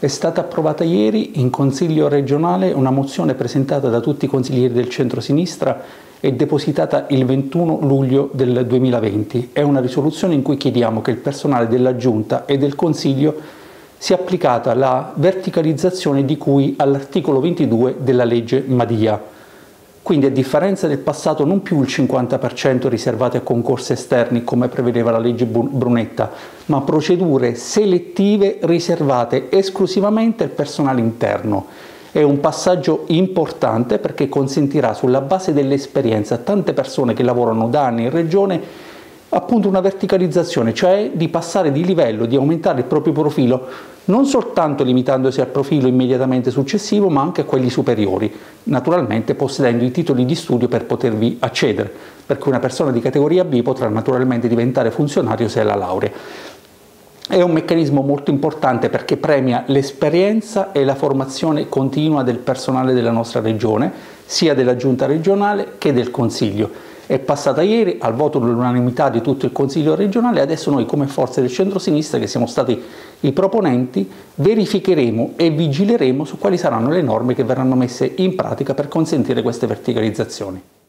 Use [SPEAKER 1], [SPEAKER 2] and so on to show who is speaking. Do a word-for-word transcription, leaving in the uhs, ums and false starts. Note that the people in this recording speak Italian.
[SPEAKER 1] È stata approvata ieri in Consiglio regionale una mozione presentata da tutti i consiglieri del centro-sinistra e depositata il ventuno luglio del duemilaventi. È una risoluzione in cui chiediamo che il personale della Giunta e del Consiglio sia applicata la verticalizzazione di cui all'articolo ventidue della legge Madia. Quindi, a differenza del passato, non più il cinquanta per cento riservato a concorsi esterni come prevedeva la legge Brunetta, ma procedure selettive riservate esclusivamente al personale interno. È un passaggio importante perché consentirà, sulla base dell'esperienza, a tante persone che lavorano da anni in Regione appunto una verticalizzazione, cioè di passare di livello, di aumentare il proprio profilo, non soltanto limitandosi al profilo immediatamente successivo, ma anche a quelli superiori, naturalmente possedendo i titoli di studio per potervi accedere, perché una persona di categoria B potrà naturalmente diventare funzionario se ha la laurea. È un meccanismo molto importante perché premia l'esperienza e la formazione continua del personale della nostra Regione, sia della Giunta regionale che del Consiglio. È passata ieri al voto dell'unanimità di tutto il Consiglio regionale e adesso noi, come forze del centro-sinistra, che siamo stati i proponenti, verificheremo e vigileremo su quali saranno le norme che verranno messe in pratica per consentire queste verticalizzazioni.